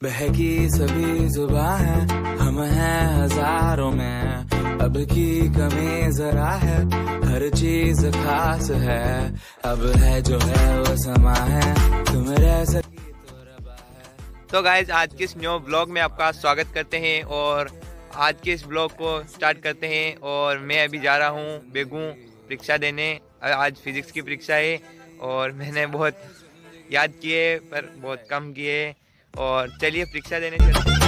बहकी सभी जुबां है, हम हैं हजारों में। अब की कमी जरा है, हर चीज खास है। अब है जो है वो समा है, तुम रह सकी तो रबा है। तो गाइज आज के इस न्यू ब्लॉग में आपका स्वागत करते हैं और आज के इस ब्लॉग को स्टार्ट करते हैं। और मैं अभी जा रहा हूँ बेगू परीक्षा देने। आज फिजिक्स की परीक्षा है और मैंने बहुत याद किए पर बहुत कम किए। और चलिए परीक्षा देने चलते हैं।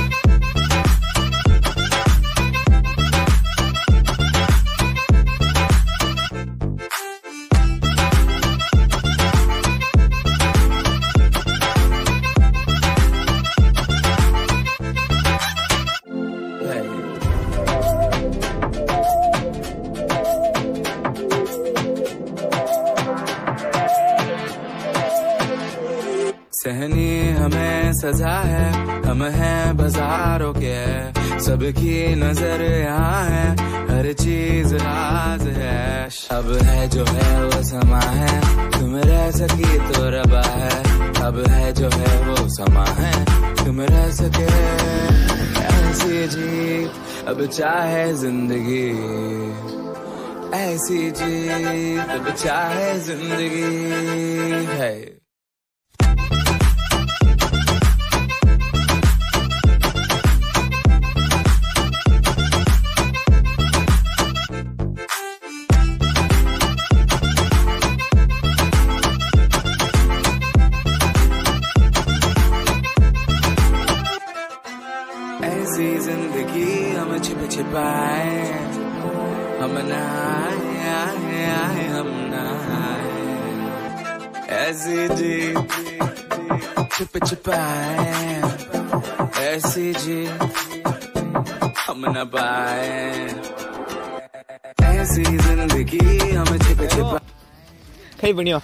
सहनी हमें सजा है, हम हैं बाजारों के। सबकी नजर यहाँ है, हर चीज राज है। अब है जो है वो समा है, तुम रह सकी तो रबा है। अब है जो है वो समा है, तुम रह सके ऐसी जीत। अब चाहे जिंदगी ऐसी जीत, अब चाहे जिंदगी है। ऐसी जिंदगी हम छिप छिपाए, हम नहाए हम नहाए। ऐसी जी छिप छिपाए, ऐसी जी हम न पाए। ऐसी जिंदगी हम छिप छिपाए। कहीं बढ़िया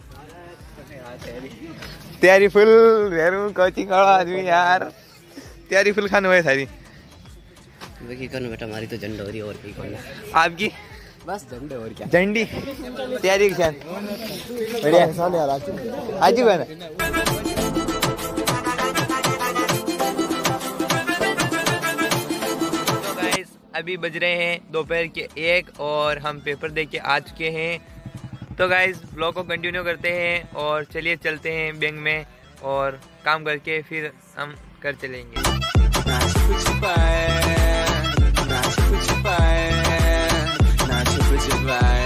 तैयारी फुल कोचिंग वाला आदमी यार, तैयारी फुल खान हुए सारी। देखिए कौन बेटा, हमारी तो झंडा हो रही है और कोई कौन। आपकी बस झंडे और क्या, झंडी तैयारी के साथ बढ़िया आज ही बना। तो गाइस अभी बज रहे हैं दोपहर के 1 और हम पेपर दे के आ चुके हैं। तो गाइस ब्लॉग को कंटिन्यू करते हैं और चलिए चलते हैं बैंक में और काम करके फिर हम कर चलेंगे। ना छुप छिपाए, ना छुप छिपाए, ना छुप छिपाए।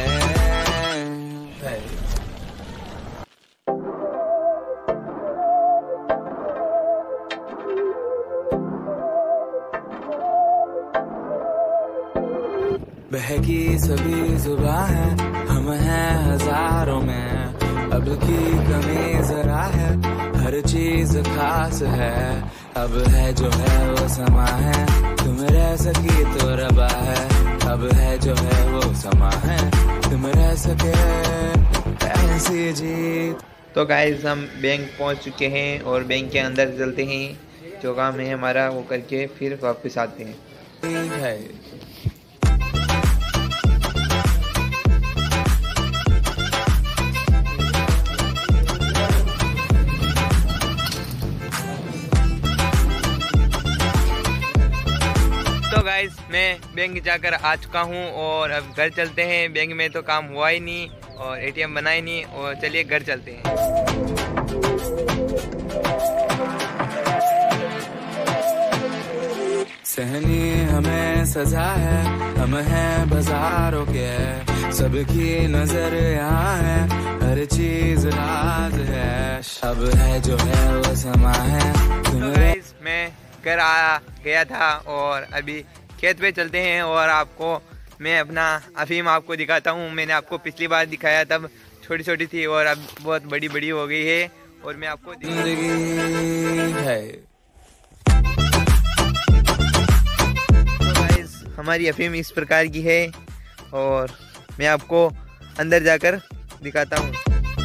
बहकी सभी जुबां है, हम हैं हजारों में। अब की कमी जरा है, हर चीज खास है। अब है जो है वो समा है, तुम रह सकी तो रबा है। अब है जो है वो समा है, तुम रह सके ऐसी जीत। तो गाइस हम बैंक पहुंच चुके हैं और बैंक के अंदर चलते हैं। जो काम है हमारा वो करके फिर वापस आते हैं। तो गाइस मैं बैंक जाकर आ चुका हूँ और अब घर चलते हैं। बैंक में तो काम हुआ ही नहीं और एटीएम बना ही नहीं, और चलिए घर चलते हैं। सहनी हमें सजा है, हम हैं बाजारों के। सबकी नजर यहाँ है, हर चीज राज है। अब है जो है वो समा है। तो गाइस मैं घर आ गया था और अभी खेत पे चलते हैं और आपको मैं अपना अफीम आपको दिखाता हूँ। मैंने आपको पिछली बार दिखाया तब छोटी छोटी थी और अब बहुत बड़ी बड़ी हो गई है और मैं आपको जिंदगी है। तो गाइस हमारी अफीम इस प्रकार की है और मैं आपको अंदर जाकर दिखाता हूँ।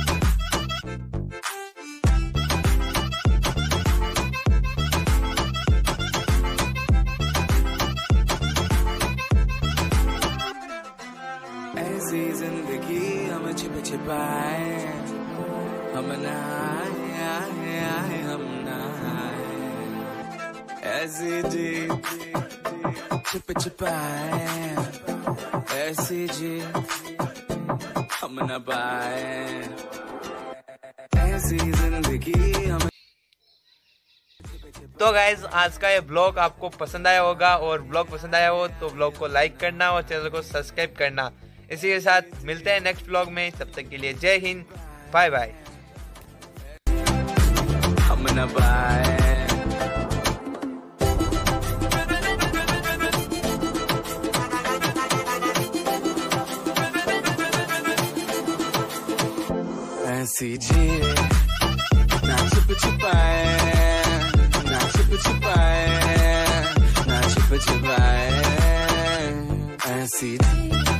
ऐसी जिंदगी हम छिप छिपाए, हम नहाए हम नहाए। ऐसी जी छिप छिपाए, ऐसी जी हम न पाए, ऐसी जिंदगी हम। तो गाइज आज का ये ब्लॉग आपको पसंद आया होगा, और ब्लॉग पसंद आया हो तो ब्लॉग को लाइक करना और चैनल को सब्सक्राइब करना। इसी के साथ मिलते हैं नेक्स्ट ब्लॉग में, तब तक के लिए जय हिंद, बाय बाय। हम न पाए, ऐसी जी ना छिप छिपाए, ना छिप छिपाए, ना छिप छिपाए, ऐसी